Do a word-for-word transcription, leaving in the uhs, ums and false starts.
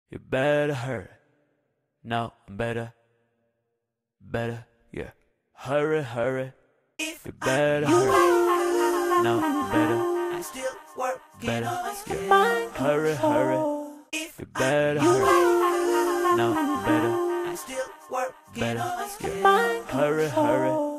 You better hurry. No, better, better, yeah. Hurry, hurry. If You better hurry. No, better, I still working better, on my yeah. schedule. Hurry, hurry. If You better hurry. No, better, I still working better, on my yeah. schedule. Hurry, hurry.